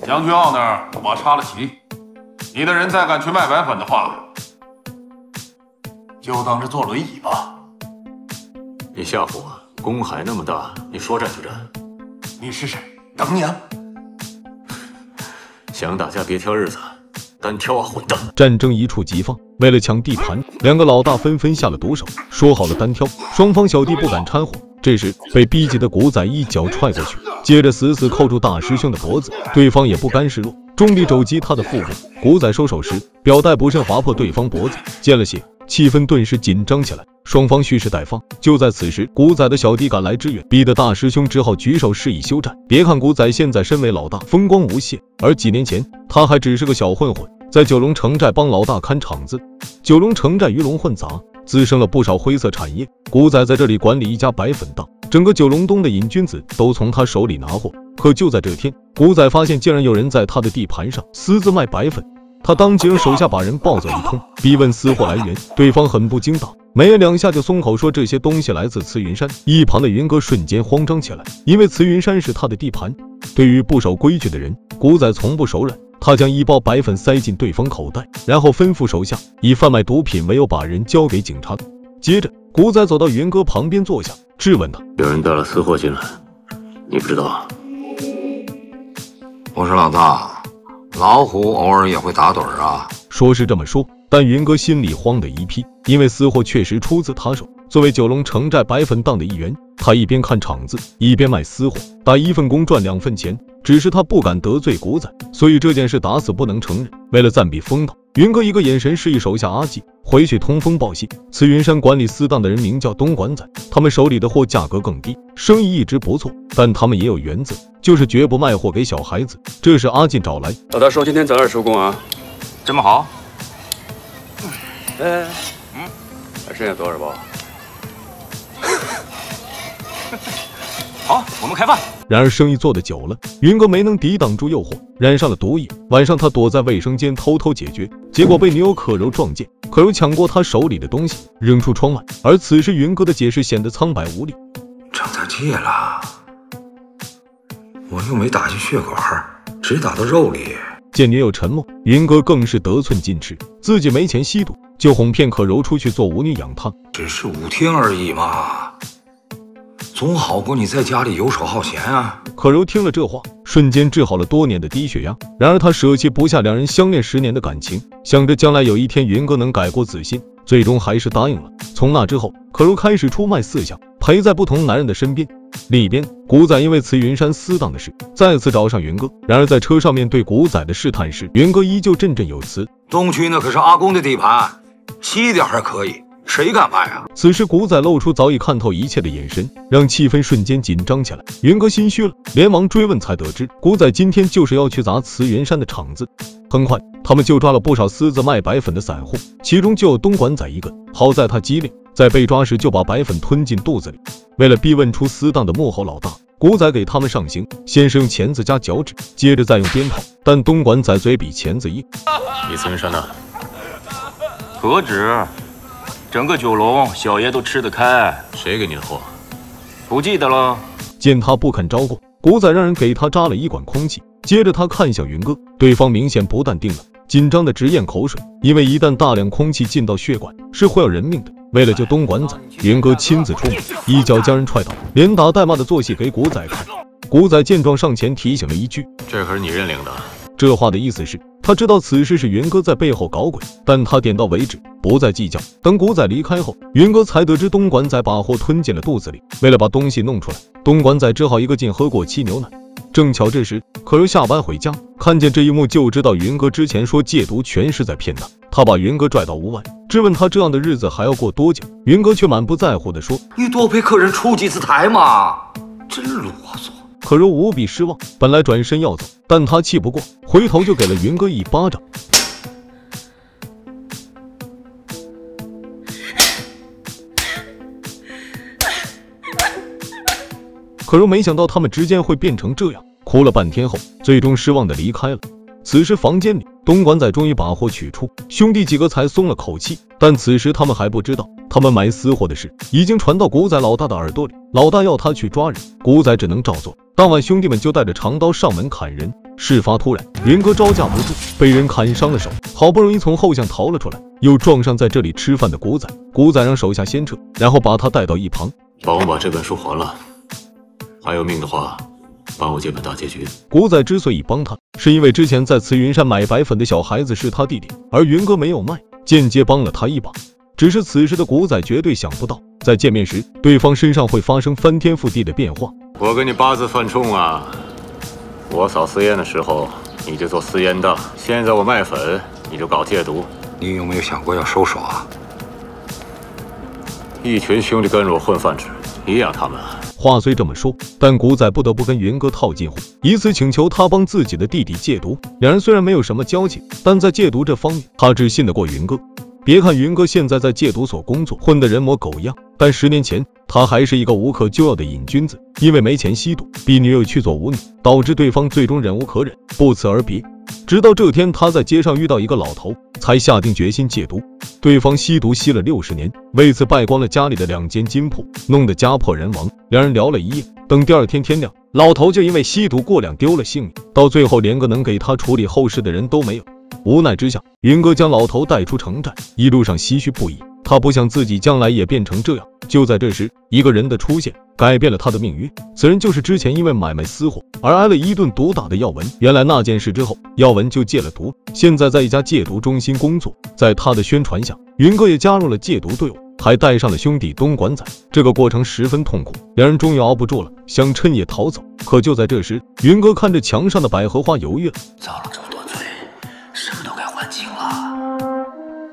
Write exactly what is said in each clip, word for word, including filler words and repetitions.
将军澳那儿我插了旗，你的人再敢去卖白粉的话，就当是坐轮椅吧。 你吓唬我？公海那么大，你说战就战。 你是谁？等你啊！ 想打架别挑日子，单挑啊，混蛋！ 战争一触即发，为了抢地盘，两个老大纷纷下了毒手，说好了单挑，双方小弟不敢掺和。这时被逼急的古仔一脚踹过去，接着死死扣住大师兄的脖子，对方也不甘示弱，重力肘击他的腹部。古仔收手时，表带不慎划破对方脖子，见了血，气氛顿时紧张起来，双方蓄势待发。就在此时，古仔的小弟赶来支援，逼得大师兄只好举手示意休战。别看古仔现在身为老大，风光无限，而几年前他还只是个小混混，在九龙城寨帮老大看场子。九龙城寨鱼龙混杂，滋生了不少灰色产业。古仔在这里管理一家白粉档，整个九龙东的瘾君子都从他手里拿货。可就在这天，古仔发现竟然有人在他的地盘上私自卖白粉，他当即让手下把人暴揍一通，逼问私货来源。对方很不经打，没两下就松口说这些东西来自慈云山。一旁的云哥瞬间慌张起来，因为慈云山是他的地盘。对于不守规矩的人，古仔从不手软。他将一包白粉塞进对方口袋，然后吩咐手下以贩卖毒品为由把人交给警察。接着古仔走到云哥旁边坐下，质问他： 有人带了私货进来，你不知道？ 不是老大，老虎偶尔也会打盹儿啊。 说是这么说，但云哥心里慌的一批，因为私货确实出自他手。作为九龙城寨白粉档的一员，他一边看场子一边卖私货，打一份工赚两份钱。只是他不敢得罪古仔，所以这件事打死不能承认。为了暂避风头，云哥一个眼神示意手下阿纪回去通风报信。慈云山管理私档的人名叫东莞仔，他们手里的货价格更低，生意一直不错，但他们也有原则，就是绝不卖货给小孩子。这时阿进找来， 老大说今天早点收工啊。 这么好？ 哎，嗯，还剩下多少包？ 好，我们开饭。 然而生意做得久了，云哥没能抵挡住诱惑，染上了毒瘾。晚上他躲在卫生间偷偷解决，结果被女友可柔撞见，可柔抢过他手里的东西扔出窗外。而此时云哥的解释显得苍白无力。 长大戒了，我又没打进血管，只打到肉里。 见女友沉默，云哥更是得寸进尺，自己没钱吸毒，就哄骗可柔出去做舞女养他。 只是五天而已嘛，总好过你在家里游手好闲啊。 可柔听了这话，瞬间治好了多年的低血压。然而他舍弃不下两人相恋十年的感情，想着将来有一天云哥能改过自新，最终还是答应了。从那之后，可柔开始出卖思想，陪在不同男人的身边。另一边，古仔因为慈云山私档的事再次找上云哥，然而在车上面对古仔的试探时，云哥依旧振振有词： 东区那可是阿公的地盘，细点还可以，谁敢卖啊？ 此时古仔露出早已看透一切的眼神，让气氛瞬间紧张起来。云哥心虚了，连忙追问，才得知古仔今天就是要去砸慈云山的场子。很快他们就抓了不少私自卖白粉的散户，其中就有东莞仔一个。好在他机灵，在被抓时就把白粉吞进肚子里。为了逼问出私档的幕后老大，古仔给他们上刑，先是用钳子加脚趾，接着再用鞭炮，但东莞仔嘴比钳子硬。 你慈云山呢？ 何止，整个九龙小爷都吃得开。 谁给你的货？ 不记得了。 见他不肯招供，古仔让人给他扎了一管空气，接着他看向云哥，对方明显不淡定了，紧张的直咽口水，因为一旦大量空气进到血管是会要人命的。为了救东莞仔，云哥亲自出马，一脚将人踹倒，连打带骂的做戏给古仔看。古仔见状上前提醒了一句： 这可是你认领的。 这话的意思是他知道此事是云哥在背后搞鬼，但他点到为止，不再计较。等古仔离开后，云哥才得知东莞仔把货吞进了肚子里。为了把东西弄出来，东莞仔只好一个劲喝过期牛奶。正巧这时可柔下班回家，看见这一幕就知道云哥之前说戒毒全是在骗他。他把云哥拽到屋外，质问他这样的日子还要过多久。云哥却满不在乎地说： 你多陪客人出几次台嘛，真啰嗦。 可柔无比失望，本来转身要走，但他气不过，回头就给了云哥一巴掌。可柔没想到他们之间会变成这样，哭了半天后，最终失望的离开了。此时房间里，东莞仔终于把货取出，兄弟几个才松了口气。但此时他们还不知道，他们买私货的事已经传到古仔老大的耳朵里，老大要他去抓人，古仔只能照做。当晚兄弟们就带着长刀上门砍人。 事发突然，云哥招架不住，被人砍伤了手，好不容易从后巷逃了出来，又撞上在这里吃饭的古仔。古仔让手下先撤，然后把他带到一旁， 帮我把这本书还了，还有命的话，帮我接本大结局。 古仔之所以帮他，是因为之前在慈云山买白粉的小孩子是他弟弟，而云哥没有卖，间接帮了他一把。只是此时的古仔绝对想不到，在见面时，对方身上会发生翻天覆地的变化。 我跟你八字犯冲啊！我扫私烟的时候，你就做私烟的；现在我卖粉，你就搞戒毒。 你有没有想过要收手啊？ 一群兄弟跟着我混饭吃，一样他们。 话虽这么说，但古仔不得不跟云哥套近乎，以此请求他帮自己的弟弟戒毒。两人虽然没有什么交情，但在戒毒这方面，他只信得过云哥。别看云哥现在在戒毒所工作，混得人模狗样，但十年前他还是一个无可救药的瘾君子，因为没钱吸毒，逼女友去做舞女，导致对方最终忍无可忍，不辞而别。直到这天，他在街上遇到一个老头，才下定决心戒毒。对方吸毒吸了六十年，为此败光了家里的两间金铺，弄得家破人亡。两人聊了一夜，等第二天天亮，老头就因为吸毒过量丢了性命，到最后连个能给他处理后事的人都没有。无奈之下，云哥将老头带出城寨，一路上唏嘘不已。他不想自己将来也变成这样。就在这时，一个人的出现改变了他的命运。此人就是之前因为买卖私货而挨了一顿毒打的耀文。原来那件事之后，耀文就戒了毒，现在在一家戒毒中心工作。在他的宣传下，云哥也加入了戒毒队伍，还带上了兄弟东莞仔。这个过程十分痛苦，两人终于熬不住了，想趁夜逃走。可就在这时，云哥看着墙上的百合花犹豫了。 遭了这么多罪，是不是都该还清了？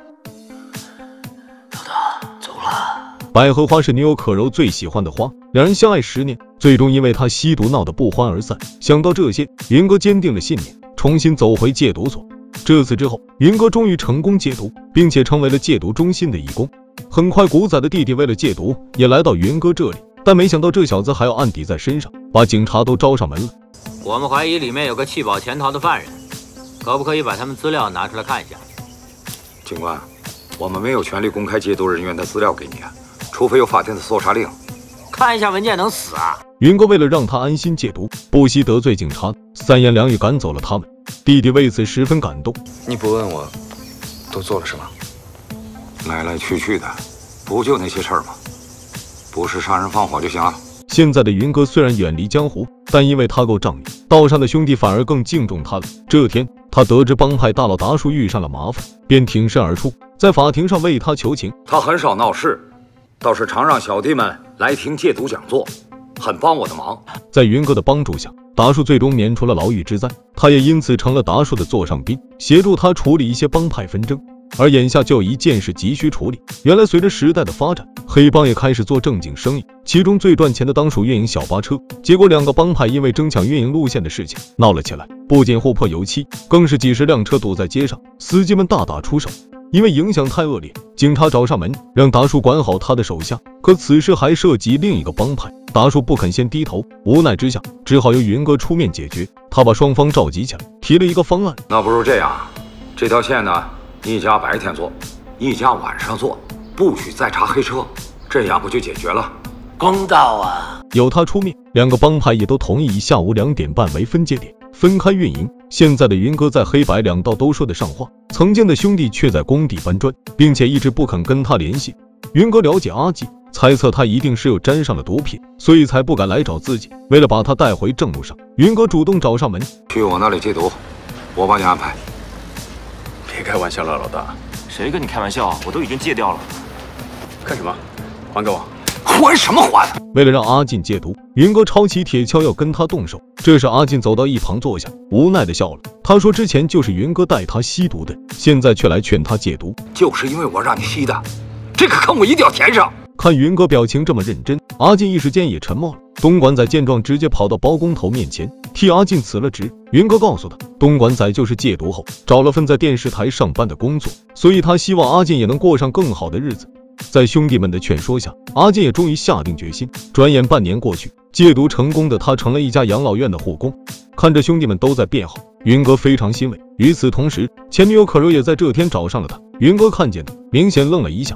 老大，走了。 百合花是女友可柔最喜欢的花，两人相爱十年，最终因为他吸毒闹得不欢而散。想到这些，云哥坚定了信念，重新走回戒毒所。这次之后，云哥终于成功戒毒，并且成为了戒毒中心的义工。很快，古仔的弟弟为了戒毒，也来到云哥这里，但没想到这小子还有案底在身上，把警察都招上门了。 我们怀疑里面有个弃保潜逃的犯人，可不可以把他们资料拿出来看一下？ 警官，我们没有权利公开戒毒人员的资料给你啊，除非有法庭的搜查令。 看一下文件能死啊？ 云哥为了让他安心戒毒，不惜得罪警察，三言两语赶走了他们。弟弟为此十分感动。 你不问我，都做了什么？ 来来去去的，不就那些事儿吗？不是杀人放火就行了。 现在的云哥虽然远离江湖，但因为他够仗义，道上的兄弟反而更敬重他了。这天，他得知帮派大佬达叔遇上了麻烦，便挺身而出，在法庭上为他求情。 他很少闹事，倒是常让小弟们来听戒毒讲座，很帮我的忙。 在云哥的帮助下，达叔最终免除了牢狱之灾，他也因此成了达叔的座上宾，协助他处理一些帮派纷争。而眼下就有一件事急需处理。原来随着时代的发展，黑帮也开始做正经生意，其中最赚钱的当属运营小巴车。结果两个帮派因为争抢运营路线的事情闹了起来，不仅互泼油漆，更是几十辆车堵在街上，司机们大打出手。因为影响太恶劣，警察找上门，让达叔管好他的手下。可此事还涉及另一个帮派，达叔不肯先低头，无奈之下，只好由云哥出面解决。他把双方召集起来，提了一个方案。 那不如这样，这条线呢，一家白天做，一家晚上做，不许再查黑车，这样不就解决了？ 公道啊！ 有他出面，两个帮派也都同意以下午两点半为分界点，分开运营。现在的云哥在黑白两道都说得上话，曾经的兄弟却在工地搬砖，并且一直不肯跟他联系。云哥了解阿纪，猜测他一定是又沾上了毒品，所以才不敢来找自己。为了把他带回正路上，云哥主动找上门。 去我那里戒毒，我帮你安排。 别开玩笑了，老大。 谁跟你开玩笑？我都已经戒掉了。 干什么？还给我！ 还什么还？ 为了让阿进戒毒，云哥抄起铁锹要跟他动手。这时阿进走到一旁坐下，无奈的笑了。他说之前就是云哥带他吸毒的，现在却来劝他戒毒， 就是因为我让你吸的，这个坑我一定要填上。 看云哥表情这么认真，阿进一时间也沉默了。东莞仔见状，直接跑到包工头面前替阿进辞了职。云哥告诉他，东莞仔就是戒毒后找了份在电视台上班的工作，所以他希望阿进也能过上更好的日子。在兄弟们的劝说下，阿进也终于下定决心。转眼半年过去，戒毒成功的他成了一家养老院的护工。看着兄弟们都在变好，云哥非常欣慰。与此同时，前女友可柔也在这天找上了他。云哥看见他，明显愣了一下。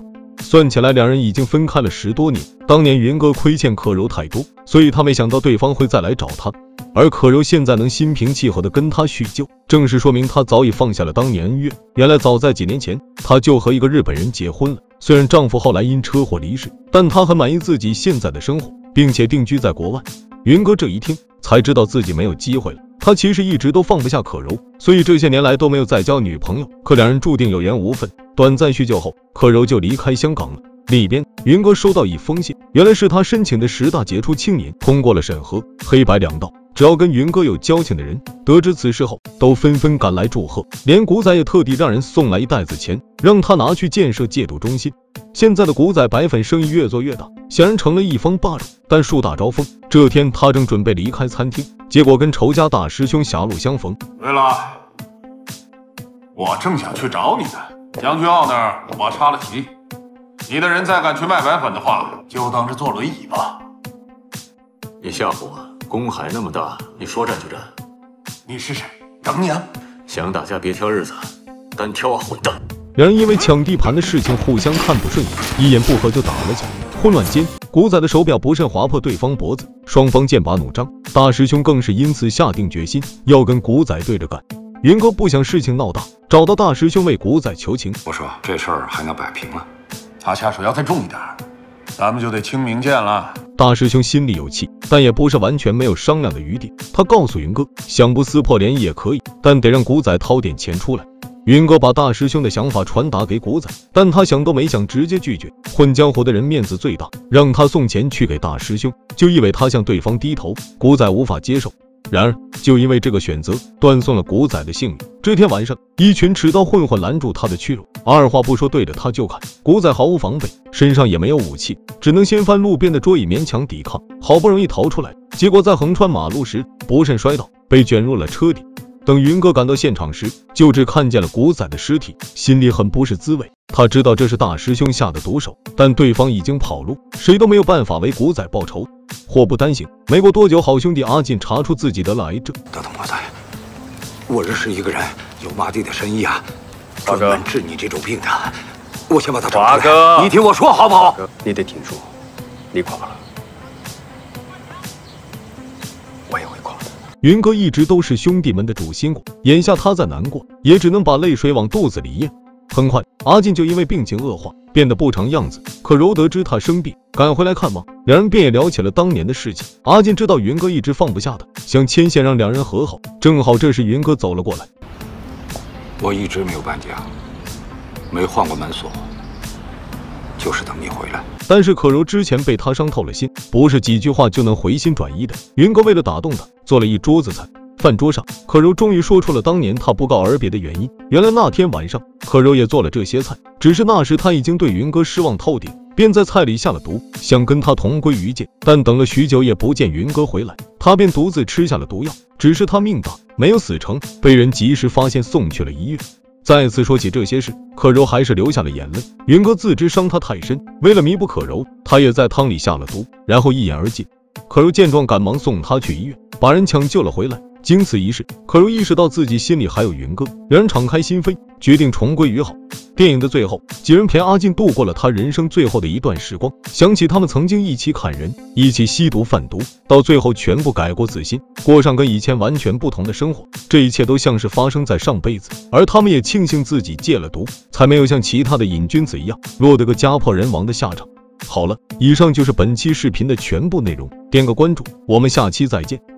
算起来两人已经分开了十多年。当年云哥亏欠可柔太多，所以他没想到对方会再来找他。而可柔现在能心平气和地跟他叙旧，正是说明他早已放下了当年恩怨。原来早在几年前，他就和一个日本人结婚了。虽然丈夫后来因车祸离世，但她很满意自己现在的生活，并且定居在国外。云哥这一听才知道自己没有机会了。他其实一直都放不下可柔，所以这些年来都没有再交女朋友。可两人注定有缘无分。短暂叙旧后，可柔就离开香港了。另一边，云哥收到一封信，原来是他申请的十大杰出青年通过了审核，黑白两道。只要跟云哥有交情的人，得知此事后，都纷纷赶来祝贺，连古仔也特地让人送来一袋子钱，让他拿去建设戒毒中心。现在的古仔白粉生意越做越大，显然成了一方霸主。但树大招风，这天他正准备离开餐厅，结果跟仇家大师兄狭路相逢。 对了，我正想去找你呢，将军澳那儿我插了旗，你的人再敢去卖白粉的话，就当是坐轮椅吧。 你吓唬我？公海那么大，你说战就战。 你是谁？等你啊！ 想打架别挑日子，单挑啊，混蛋！ 两人因为抢地盘的事情互相看不顺眼，一言不合就打了起来。混乱间，古仔的手表不慎划破对方脖子，双方剑拔弩张。大师兄更是因此下定决心要跟古仔对着干。云哥不想事情闹大，找到大师兄为古仔求情。 我说这事儿还能摆平了， 他下手要再重一点，咱们就得清明剑了。 大师兄心里有气，但也不是完全没有商量的余地。他告诉云哥，想不撕破脸也可以，但得让古仔掏点钱出来。云哥把大师兄的想法传达给古仔，但他想都没想直接拒绝。混江湖的人面子最大，让他送钱去给大师兄，就意味他向对方低头。古仔无法接受。然而，就因为这个选择，断送了古仔的性命。这天晚上，一群持刀混混拦住他的去路，二话不说对着他就砍。古仔毫无防备，身上也没有武器，只能掀翻路边的桌椅勉强抵抗，好不容易逃出来。结果在横穿马路时不慎摔倒，被卷入了车底。等云哥赶到现场时，就只看见了古仔的尸体，心里很不是滋味。他知道这是大师兄下的毒手，但对方已经跑路，谁都没有办法为古仔报仇。祸不单行，没过多久，好兄弟阿进查出自己得了癌症。 大东瓜仔，我认识一个人，有麻地的生意啊，专门治你这种病的。我先把他找出来。 华哥， 你听我说好不好？ 你得挺住，你垮了，我也会垮的。 云哥一直都是兄弟们的主心骨，眼下他再难过，也只能把泪水往肚子里咽。很快，阿进就因为病情恶化，变得不成样子。可柔得知他生病，赶回来看望，两人便也聊起了当年的事情。阿进知道云哥一直放不下他，想牵线让两人和好。正好这时云哥走了过来。 我一直没有搬家，没换过门锁，就是等你回来。 但是可柔之前被他伤透了心，不是几句话就能回心转意的。云哥为了打动他，做了一桌子菜。饭桌上，可柔终于说出了当年他不告而别的原因。原来那天晚上，可柔也做了这些菜，只是那时他已经对云哥失望透顶，便在菜里下了毒，想跟他同归于尽。但等了许久也不见云哥回来，他便独自吃下了毒药。只是他命大，没有死成，被人及时发现送去了医院。再次说起这些事，可柔还是流下了眼泪。云哥自知伤他太深，为了弥补可柔，他也在汤里下了毒，然后一饮而尽。可柔见状，赶忙送他去医院，把人抢救了回来。经此一事，可柔意识到自己心里还有云哥，两人敞开心扉，决定重归于好。电影的最后，几人陪阿进度过了他人生最后的一段时光，想起他们曾经一起砍人，一起吸毒贩毒，到最后全部改过自新，过上跟以前完全不同的生活。这一切都像是发生在上辈子，而他们也庆幸自己戒了毒，才没有像其他的瘾君子一样落得个家破人亡的下场。好了，以上就是本期视频的全部内容，点个关注，我们下期再见。